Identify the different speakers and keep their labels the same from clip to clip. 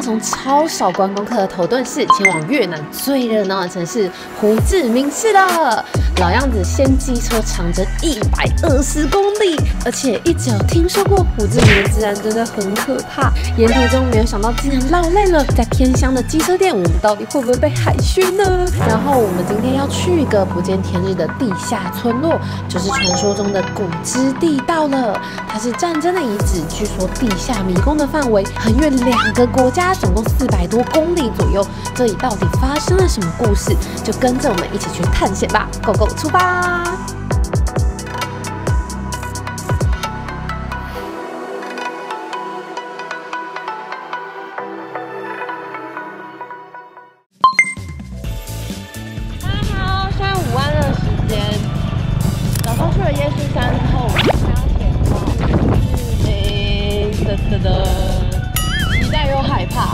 Speaker 1: 从超少观光客的头顿市前往越南最热闹的城市胡志明市了。老样子，先机车长征120公里，而且一直有听说过胡志明的治安真的很可怕。沿途中没有想到竟然落泪了，在偏乡的机车店，我们到底会不会被海巡呢？然后我们今天要去一个不见天日的地下村落，就是传说中的古之地道了。它是战争的遗址，据说地下迷宫的范围横越2个国家，总共400多公里左右。这里到底发生了什么故事？就跟着我们一起去探险吧 ！Go Go， 出发！好，现在午安的时间，早上去了夜市山后，期待又害怕。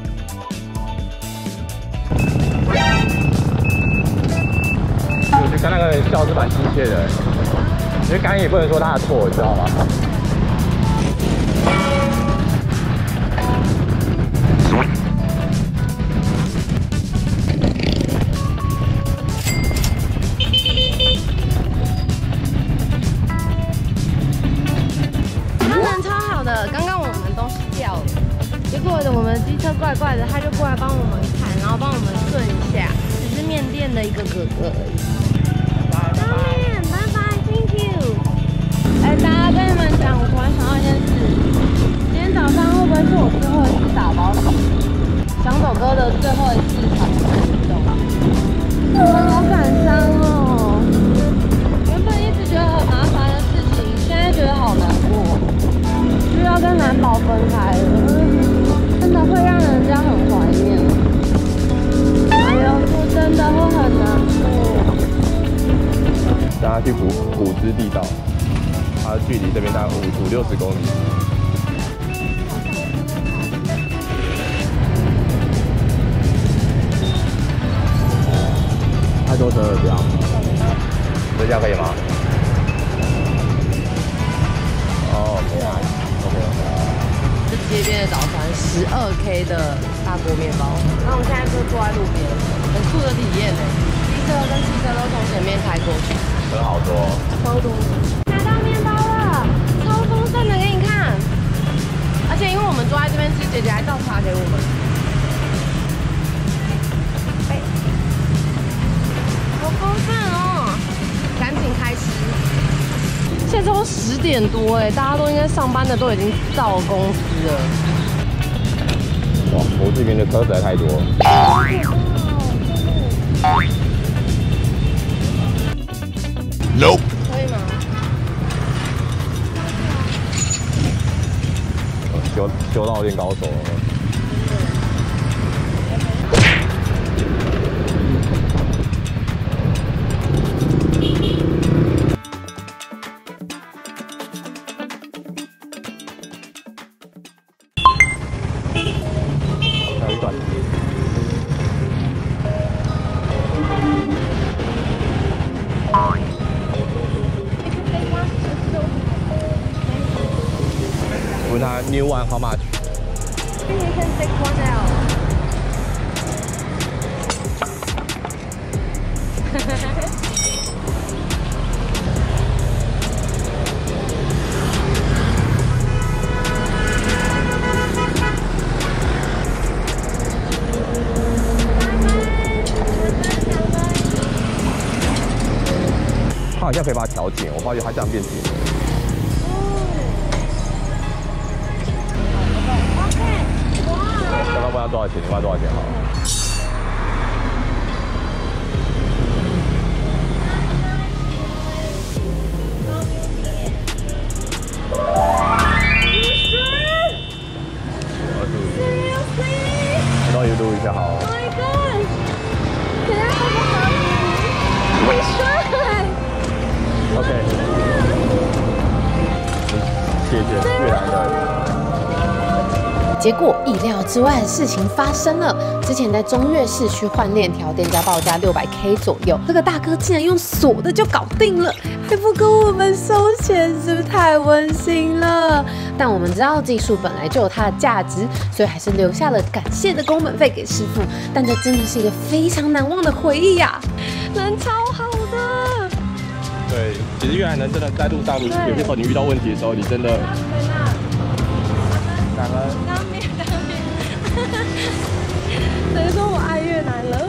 Speaker 2: 我觉得那个笑是蛮亲切的，因为刚刚也不能说他的错，你知道吗？
Speaker 1: 他人超好的，刚刚我们东西掉了，结果我们机车怪怪的，他就过来帮我们看，然后帮我们顺一下，只是面店的一个哥哥而已。上面，拜拜 ，Thank you。哎，大家跟你们讲，我突然想到一件事，今天早上会不会是我最后一次打包想走哥的最后一次传承？好感伤哦。原本一直觉得很麻烦的事情，现在觉得好难过。就要跟蓝宝分开了，真的会让人家很怀念。哎呦，说真的会很难过。
Speaker 2: 大家去古之地道，它距离这边大概50-60公里。太多车了，这样，这样可以吗？哦，可以啊。
Speaker 1: 是街边的早餐，12K 的大锅面包。那我们现在就坐在路边，很酷的体验呢。机车跟汽车都从前面开过去，
Speaker 2: 车好多，
Speaker 1: 超多。拿到面包了，超丰盛的，给你看。而且因为我们坐在这边吃，姐姐还倒茶给我们。哎，好丰盛哦！赶紧开吃。现在都10点多哎，大家都应该上班的都已经到公司了。
Speaker 2: 哇，胡志明的车实在太多了。Nope。
Speaker 1: 可以吗？
Speaker 2: 修到有点高手了。问他 new one how much?
Speaker 1: I think you can take one out.
Speaker 2: 他好像可以把它调紧，我发觉它这样变紧。刚刚问他多少钱？你问他多少钱好了？你帮我录一下好了。
Speaker 1: Oh my god! Can I have a hug? We should.
Speaker 2: OK。谢谢越南人。
Speaker 1: 结果意料之外的事情发生了。之前在中越市区换链条，店家报价600K 左右，这个大哥竟然用锁的就搞定了，还不跟我们收钱，是不是太温馨了？但我们知道技术本来就有它的价值，所以还是留下了感谢的工本费给师傅。但这真的是一个非常难忘的回忆呀，人超好的。
Speaker 2: 对，其实越南人真的在路上，有些时候你遇到问题的时候，你真的感恩。
Speaker 1: 等于说我爱越南了。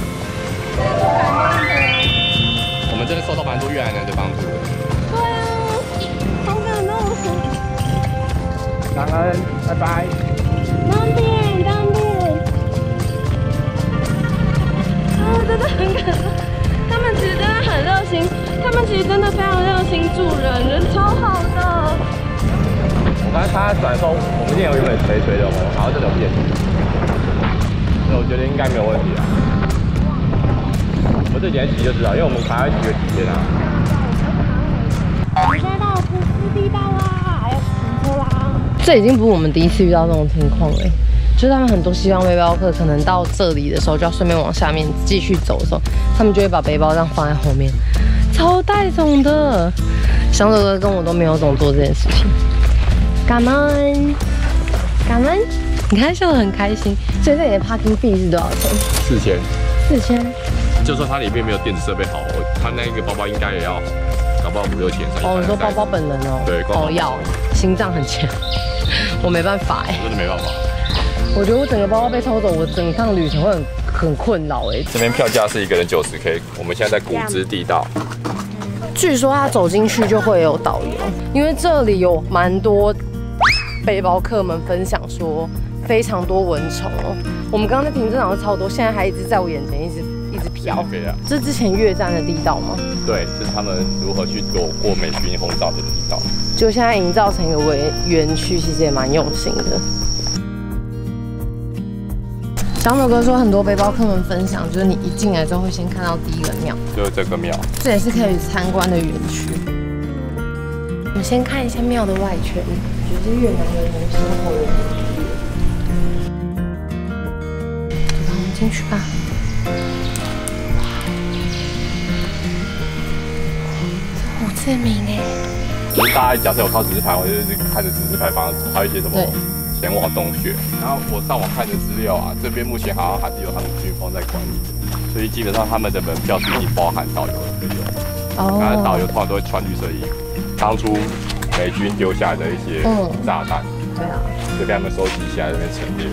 Speaker 2: 我们真的受到蛮多越南人的帮助的。
Speaker 1: 对啊，好感动。
Speaker 2: 感恩，拜拜。
Speaker 1: 当店，当店。真的很感动。他们其实真的很热心，他们其实真的非常热心助人，人超好的。
Speaker 2: 我刚才他转的时候，我们店有原本垂垂的，然后这种变形，所以我觉得应该没有问题啊。我这几天骑就知道，因为我们还要骑个几天啊。
Speaker 1: 我现在到普斯地道啦，要停车啦。
Speaker 3: 这已经不是我们第一次遇到这种情况了。就是他们很多西方背包客可能到这里的时候，就要顺便往下面继续走的时候，他们就会把背包这样放在后面，超带种的。翔哥哥跟我都没有总做这件事情。感恩，感恩，你看笑得很开心。所以这里的 parking fee 是多少钱？4000。
Speaker 2: 就说它里面没有电子设备好，它那个包包应该也要，搞不好5、6千。
Speaker 3: 哦，你说包包本人哦？
Speaker 2: 对，
Speaker 3: 哦要，心脏很强，我没办法哎，
Speaker 2: 真的没办法。
Speaker 3: 我觉得我整个包包被偷走，我整趟旅程会很困扰哎。
Speaker 2: 这边票价是1个人90K， 我们现在在古芝地道。
Speaker 3: 据说他走进去就会有导游，因为这里有蛮多背包客们分享说非常多蚊虫哦。我们刚刚在停车场是超多，现在还一直在我眼前一直飘。这是之前越战的地道吗？
Speaker 2: 对，这是他们如何去躲过美军轰炸的地道。
Speaker 3: 就现在营造成一个园区，其实也蛮用心的。小某哥说，很多背包客们分享，就是你一进来之后会先看到第一个庙，
Speaker 2: 就是这个庙，
Speaker 3: 这也是可以参观的园区。我们先看一下庙的外圈，觉得是越南人民生活的地方。我们进去吧。胡志明哎。
Speaker 2: 就是大家假设有靠指示牌，我就是看着指示牌方向走，还有一些什么前往洞穴。然后我上网看的资料啊，这边目前好像还是有他们军方在管理的，所以基本上他们的门票是已经包含导游的费用。然后导游通常都会穿绿色衣服，当初美军丢下的一些炸弹，
Speaker 3: 对啊，
Speaker 2: 就被他们收集起来，这边陈列。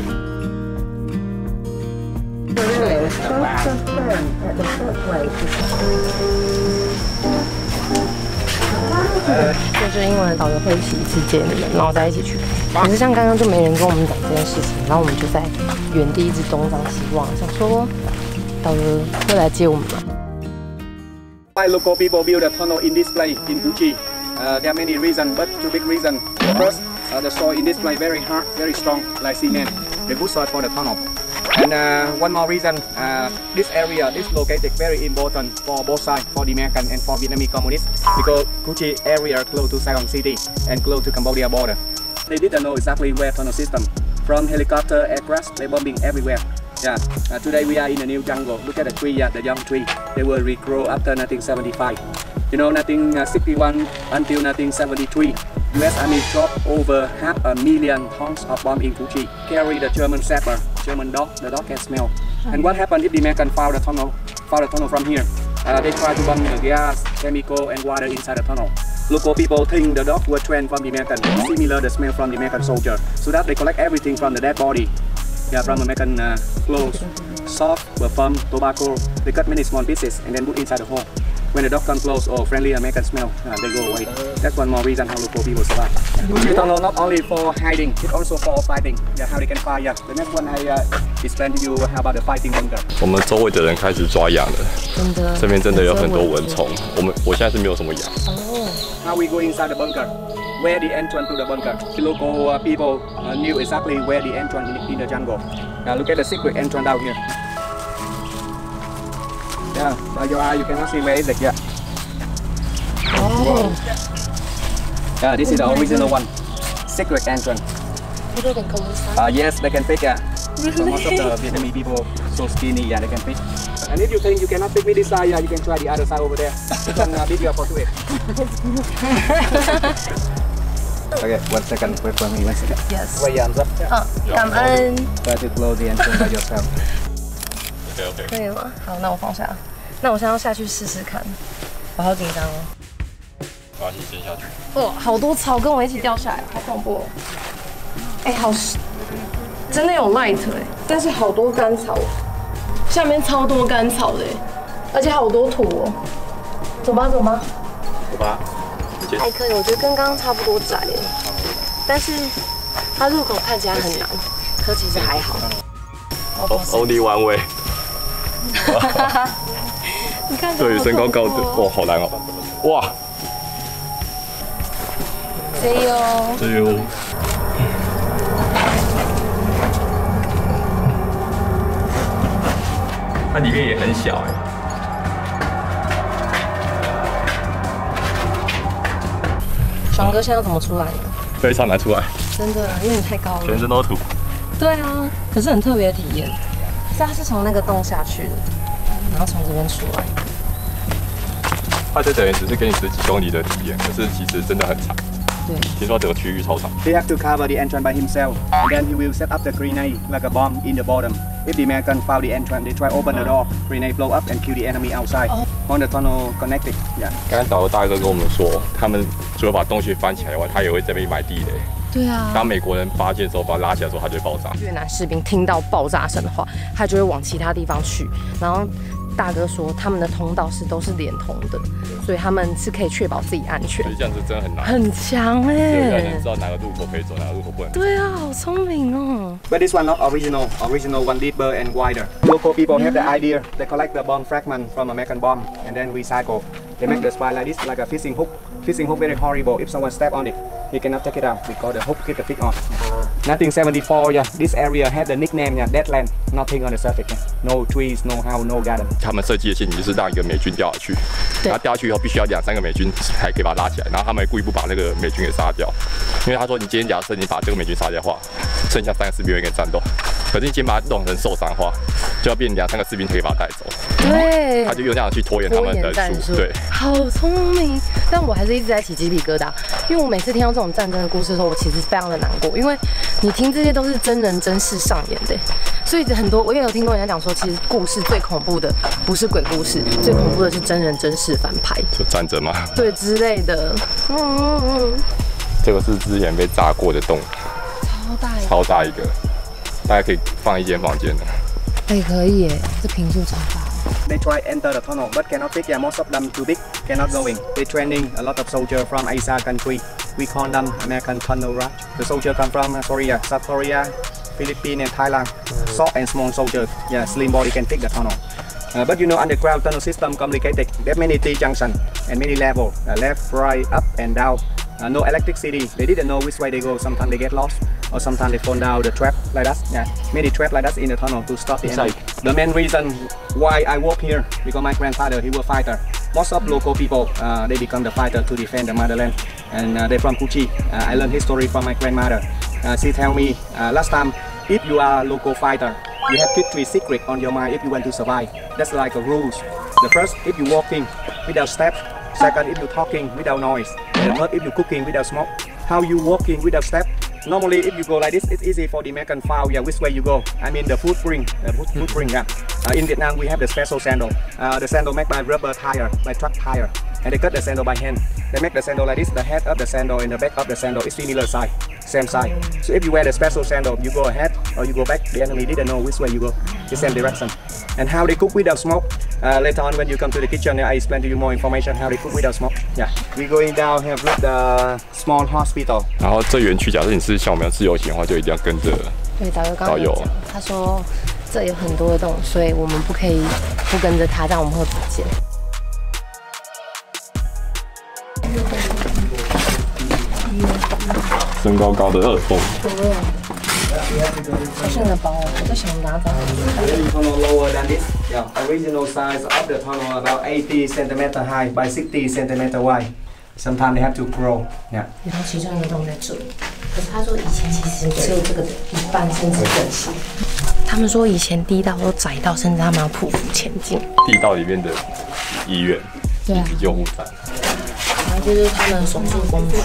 Speaker 3: 这就是英文的导游会一起接你们，然后再一起去看。可是像刚刚就没人跟我们讲这件事情，然后我们就在原地一直东张西望，想说导游会来接我们吗？
Speaker 4: Why local people build a tunnel in this place in Fuji? There are many reasons, but two big reasons. First, the soil in this place very hard, very strong, like cement. The good soil for the tunnel. And one more reason, this area is located very important for both sides, for the American and for Vietnamese communists, because Fuji area close to Saigon City and close to Cambodia border. They didn't know exactly where tunnel system. From helicopter, aircraft, they bombing everywhere. Yeah, today we are in a new jungle. Look at the tree, the young tree. They will regrow after 1975. You know, 1961 until 1973. US Army dropped over 500,000 tons of bomb in Fuji. Carry the German Shepherd, German dog. The dog can smell. And what happened if the American found the tunnel from here? They try to bomb the gas, chemical, and water inside the tunnel. Local people think the dog were trained from the American, similar the smell from the American soldier. So that they collect everything from the dead body. Yeah, from American clothes, soft, perfume, tobacco. They cut many small pieces and then put inside the hole. When the dog comes close or friendly American smell, they go away. That's one more reason how local people survive. The tunnel not only for hiding, it's also for fighting. Yeah, how they can fight. Yeah, the next one I explain to you how about the fighting bunker.
Speaker 2: 我们周围的人开始抓痒了，
Speaker 3: 真的，
Speaker 2: 这边真的有很多蚊虫。我现在是没有什么痒。
Speaker 4: Now we go inside the bunker. Where the entrance to the bunker. The local people knew exactly where the entrance in the jungle. Look at the secret entrance down here. Yeah, by your eye you cannot see where is it yet.
Speaker 3: Oh.
Speaker 4: Yeah, this is the original one. Secret entrance.
Speaker 3: people can go inside.
Speaker 4: Yes, they can pick. So most of the Vietnamese people so skinny, yeah, they can pick. And if you think you cannot pick me this side, yeah, you can try the other side over there. You can video for it. Okay, 1 second, wait for me 1 second.
Speaker 3: Yes.
Speaker 4: Quay arms up.
Speaker 3: 感恩。
Speaker 4: Try to close the entrance by yourself.
Speaker 2: OK。
Speaker 3: 可以吗？好，那我放下。那我现在要下去试试看。我好紧张哦。
Speaker 2: 把你先下去。
Speaker 3: 哇，好多草跟我一起掉下来，好恐怖哦！哎，好，真的有 light 哎，但是好多干草，下面超多干草的，而且好多土哦。走吧，走吧。
Speaker 2: 走吧。
Speaker 3: 还可以，我觉得跟刚刚差不多窄耶，但是它入口看起来很难，可其实还好。
Speaker 2: Only one way。
Speaker 3: 你看，
Speaker 2: 对于身高高的，哇，好难哦！哇，
Speaker 3: 加油！
Speaker 2: 加油！它里面也很小哎。
Speaker 3: 爽哥现在要怎么出来呢？
Speaker 2: 非常难出来，
Speaker 3: 真的，因为你太高了。
Speaker 2: 全身都土。
Speaker 3: 对啊，可是很特别的体验。是它是从那个洞下去的，然后从这边出来。
Speaker 2: 它这等于只是给你10几公里的体验，可是其实真的很长。
Speaker 3: 对，
Speaker 2: 听说整个区域超长。
Speaker 4: He have to cover the entrance by himself, and then he will set up the grenade like a bomb in the bottom. If the American found the entrance, they try open the door, grenade blow up and kill the enemy outside. On the tunnel connected, yeah.
Speaker 2: 刚刚导游大哥跟我们说，他们除了把洞穴翻起来外，他也会这边埋地雷。
Speaker 3: 对啊。
Speaker 2: 当美国人发现的时候，把它拉起来的时候，它就会爆炸。
Speaker 3: 越南士兵听到爆炸声的话，他就会往其他地方去。然后大哥说，他们的通道都是连通的，所以他们是可以确保自己安全
Speaker 2: 所以。这样子真的很难。
Speaker 3: 很强
Speaker 2: 只有人
Speaker 3: 哎
Speaker 2: 能知！道哪个路口可以走，哪个路口不能走。
Speaker 3: 对啊，好聪明哦。
Speaker 4: But this one not original. Original one deeper and wider. Local people have the idea. They collect the bomb fragment from American bomb and then recycle. They make the spine like this, like a fishing hook. Fishing hook very horrible. If someone step on it, he cannot take it out because the hook hit the fish on. 1974, yeah. This area had the nickname, yeah, Deadland. Nothing on the surface. Yeah. No trees, no house, no garden.
Speaker 2: 他们设计的陷阱就是让一个美军掉下去，然后掉下去以后必须要2、3个美军才可以把它拉起来，然后他们故意不把那个美军给杀掉，因为他说你今天假设你把这个美军杀掉的话，剩下3个士兵会跟你战斗，可是你今天把它弄成受伤的话，就要变2、3个士兵才可以把它带走。
Speaker 3: 对，
Speaker 2: 他就用这样去拖延他们的
Speaker 3: 战术。
Speaker 2: 对，
Speaker 3: 好聪明。但我还是一直在起鸡皮疙瘩，因为我每次听到这种战争的故事的时候，我其实非常的难过，因为你听这些都是真人真事上演的，所以很多我也有听过人家讲说，其实故事最恐怖的不是鬼故事，最恐怖的是真人真事翻拍，
Speaker 2: 就战争嘛，
Speaker 3: 对之类的。
Speaker 2: 这个是之前被炸过的洞，超大一个，大概可以放1间房间的。
Speaker 3: 哎，可以耶，这坪数超大。
Speaker 4: They try enter the tunnel, but cannot fit. Yeah, most of them too big, cannot go in. They training a lot of soldiers from Asia country. We call them American Tunnel Rat. The soldier come from Korea, South Korea, Philippines, and Thailand. Short and small soldiers. Yeah, slim body can fit the tunnel. But you know, underground tunnel system complicated. There are many T-junction and many level, left, right, up, and down. No electricity. They didn't know which way they go. Sometimes they get lost, or sometimes they fall down the trap like that. Yeah, many trap like that in the tunnel to stop the enemy. The main reason why I work here because my grandfather he was a fighter. Most of local people they become the fighter to defend the motherland, and they're from Cu Chi. I learned history from my grandmother. She tell me last time if you are a local fighter, you have keep 3 secrets on your mind if you want to survive. That's like a rules. The first, if you walking without steps. Second, if you talking without noise. And third, if you cooking without smoke. How you walking without step? Normally, if you go like this, it's easy for the American foul. Yeah, which way you go? I mean the footprint. Yeah. In Vietnam, we have the special sandal. The sandal made by rubber tire, by truck tire, and they cut the sandal by hand. They make the sandal like this. The head of the sandal and the back of the sandal is similar size, same size. So if you wear the special sandal, you go ahead or you go back. The enemy didn't know which way you go. The same direction. And how they cook without smoke. Later on, when you come to the kitchen, I explain to you more information how they cook without smoke. Yeah, we going down have look the small hospital.
Speaker 2: 然后这园区，假设你是像我们要自由行的话，就一定要跟着
Speaker 3: 对导游刚刚有讲，他说这有很多的洞，所以我们不可以不跟着他，这样我们会不见。
Speaker 2: 身高高的2缝。
Speaker 3: 好像个包，我在想拿走。
Speaker 4: The tunnel lower than this. Yeah, original size of the tunnel about 80 centimeter high by 60 centimeter wide. Sometimes they have to grow. Yeah.
Speaker 3: 然后其中一个洞在这里， 可是他说以前其实只有这个一半，甚至更小。他们说以前地道都窄到，甚至他们要匍匐前进。
Speaker 2: 地道里面的医院，
Speaker 3: 对啊，
Speaker 2: 救护站，
Speaker 3: 然后这就是他们的手术工具。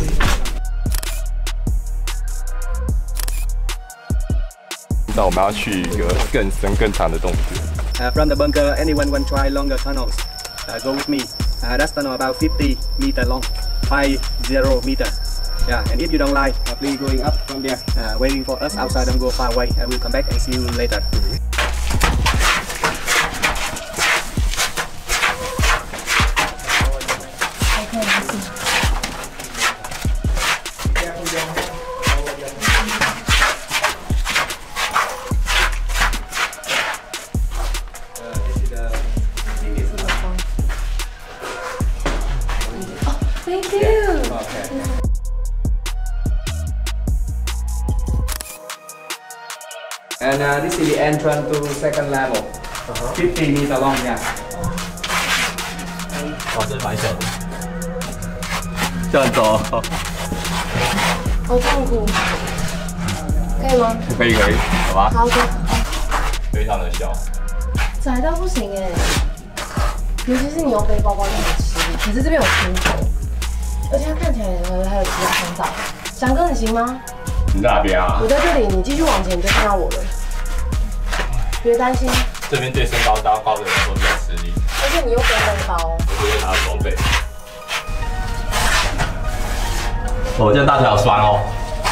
Speaker 2: 那我们要去一个更深更长的洞穴。
Speaker 4: From the bunker, anyone want to try longer tunnels? Go with me. That's tunnel about 50 meter long, 50 meter. Yeah, and if you don't like, please going up from there, waiting for us outside. Don't go far away. I will come back and see you later.
Speaker 3: Thank you.
Speaker 4: And this is the entrance to second level. 50 meter long, yeah.
Speaker 2: 哇，这蛮小的。这样走。
Speaker 3: 好痛苦，可以吗？
Speaker 2: 可以，好吧。
Speaker 3: 好的。
Speaker 2: 非常的小。
Speaker 3: 窄到不行哎，尤其是你有背包包就很吃力。可是这边有出口，而且它看起来还有其他通道。翔哥，你行吗？
Speaker 2: 你在哪边啊？
Speaker 3: 我在这里，你继续往前你就看到我了。别担心。
Speaker 2: 这边对身高高的人都比较吃力，
Speaker 3: 而且你又背背包。
Speaker 2: 我会拿装备。我这大腿好酸哦。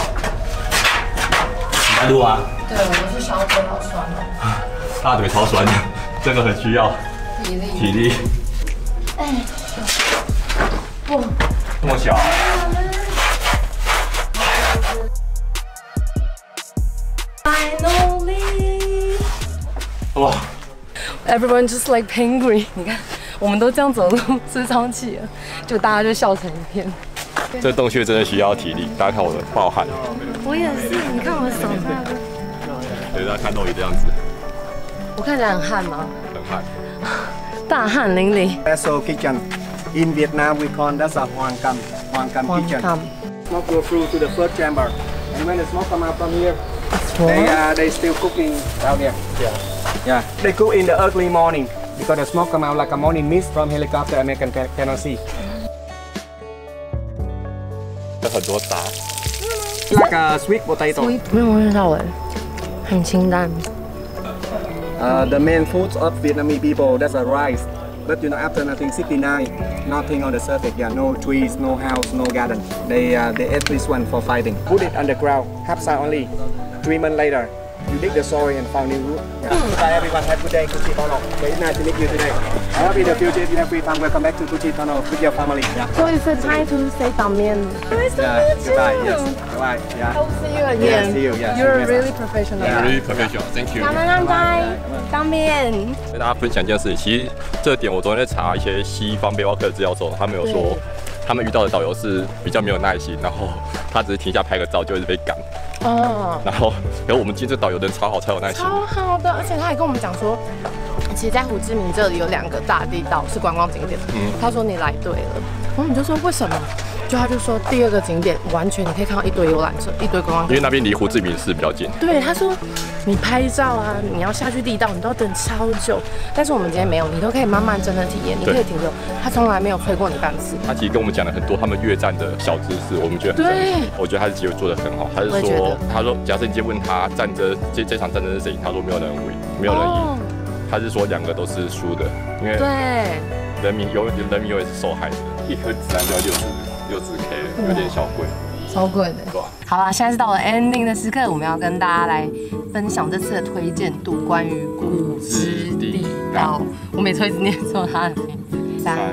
Speaker 2: 你在录吗？
Speaker 3: 对，我是小腿好酸哦。
Speaker 2: 大腿超酸的，这个很需要体力。
Speaker 3: 哎，哇，
Speaker 2: 这么小。
Speaker 3: Finally，
Speaker 2: 哇
Speaker 3: ！Everyone just like penguin， 你看，我们都这样走路吃超气了，就大家就笑成一片。
Speaker 2: 这洞穴真的需要体力，大家看我的暴汗。
Speaker 3: 我也是，你看我的手那个。
Speaker 2: 对，大家看到你这样子。
Speaker 3: 我看起来很汗吗？
Speaker 2: 很汗。
Speaker 3: 大汗淋漓。
Speaker 4: Vessel kitchen. In Vietnam, we call that's a Hoang Cam kitchen. Smoke go through to the first chamber, and when the smoke come out from here, they still cooking out there. Yeah. They cook in the early morning because the smoke come out like a morning mist from helicopter. American cannot see.
Speaker 2: 有很多杂。
Speaker 4: Like a sweet potato.
Speaker 3: 没有味道哎，很清淡。
Speaker 4: The main foods of Vietnamese people, that's a rice. But you know, after 1969, nothing on the surface. Yeah, no trees, no house, no garden. They ate this one for fighting. Put it underground, half side only. 3 months later, you dig the soil and found new root. Yeah. Bye everyone, have a good day. Kuchi Tunnel. Very nice to meet you today. I hope in the future, if you have free time, welcome back to Kuchi Tunnel with your family. Yeah.
Speaker 3: So it's a time to say 当面。
Speaker 4: Yeah. Goodbye. Yes. Goodbye. Yeah.
Speaker 3: Hope see you again.
Speaker 4: Yeah, see you. Yeah.
Speaker 3: You're really professional.
Speaker 2: Very professional. Thank you.
Speaker 3: 拜，当面。
Speaker 2: 跟大家分享一件事情，其实这点我昨天在查一些西方背包客的资料之后，他们有说，他们遇到的导游是比较没有耐心，然后他只是停下拍个照就一直被赶。哦。然后我们今天这导游人超好，超有耐心。
Speaker 3: 超好的，而且他还跟我们讲说，其实，在胡志明这里有2个大地道是观光景点。他说你来对了，然后我们就说为什么？他就说第2个景点完全你可以看到一堆游览车，一堆观光客。
Speaker 2: 因为那边离胡志明市比较近。
Speaker 3: 对，他说你拍照啊，你要下去地道，你都要等超久。但是我们今天没有，你都可以慢慢真的体验，你可以停留。他从来没有催过你半次。
Speaker 2: 他其实跟我们讲了很多他们越战的小知识，我们觉得很
Speaker 3: 对，
Speaker 2: 我觉得他的结尾做得很好。他是说，假设你今天问他战争这场战争是谁赢，他说没有人赢，没有人赢。他是说2个都是输的，因为人民永远是受害者。一盒子弹就要60K， 有点小贵，
Speaker 3: 超贵的。对吧？好啦，现在是到了 ending 的时刻，我们要跟大家来分享这次的推荐度，关于古芝地道。我每次会一直念错它的名字。3。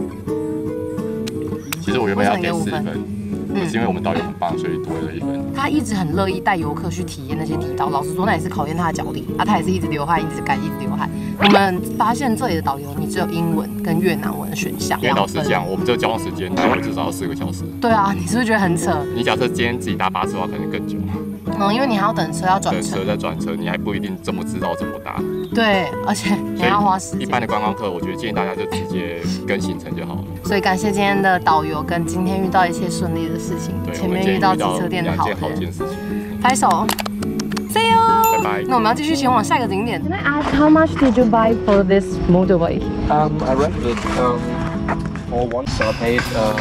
Speaker 3: 其实我原本要给4分，可是因为我们导游很棒，所以多了1分。他一直很乐意带游客去体验那些地道，老实说，那也是考验他的脚力啊。他也是一直流汗，一直干，一直流汗。我们发现这里的导游，你只有英文跟越南文的选项。因为老实讲，我们这个交通时间大概至少要4个小时。对啊，你是不是觉得很扯？你假设今天自己搭巴士的话，可能更久。 因为你还要等车要转
Speaker 2: 车再转车，你还不一定这么知道怎么搭。
Speaker 3: 对，而且你还要花时间。
Speaker 2: 一般的观光客，我觉得建议大家就直接跟行程就好了。
Speaker 3: 所以感谢今天的导游跟今天遇到一切顺利的事情，前面遇到机车店的好人，拍手。See you。
Speaker 2: 拜拜。
Speaker 3: 那我们要继续前往下一个景点。Can I ask how much did you buy for this motorbike?
Speaker 5: I rented for once I paid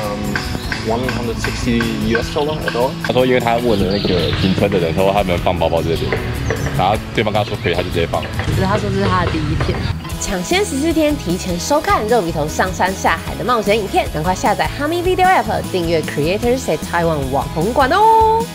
Speaker 5: $160 a dollar。
Speaker 2: 他说，因为他问了那个停车的人说他们放包包这边，然后对方跟他说可以，他就直接放。
Speaker 3: 只是他说这是他的第一天。
Speaker 1: 抢先14天提前收看肉笔头上山下海的冒险影片，赶快下载 Hami Video App， 订阅 Creators at Taiwan 网红馆哦。